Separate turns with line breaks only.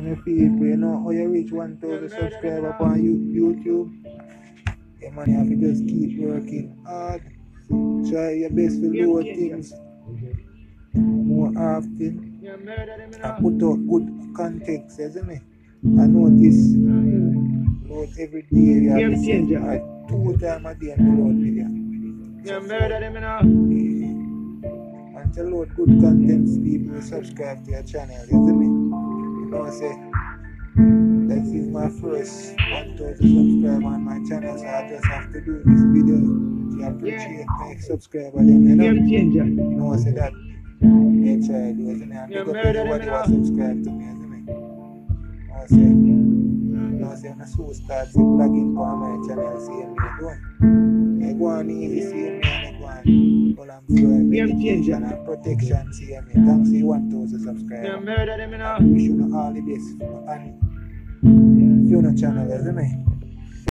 my people, you know how you reach 1,000 subscribers on YouTube? Yeah, man, you have to just keep working hard. Try your best to load things more often and put out good content, isn't it? I notice load every day, you have to send 2 times a day and load video. And to load good content, people subscribe to your channel, isn't it? You know, say, this is my first 1,000 subscribers on my channel, so I just have to do this video to appreciate my subscriber them, you know. You know, say that. Make sure I do, isn't it? And pick up everybody who subscribe to me, isn't it? You know, say, when I so start to plug in for my channel, see me doing. I go on easy, see me, and I go on all I'm for education and protection, see me. Thanks to 1,000 subscribers. I wish you all the best. And if you're on the channel, isn't it?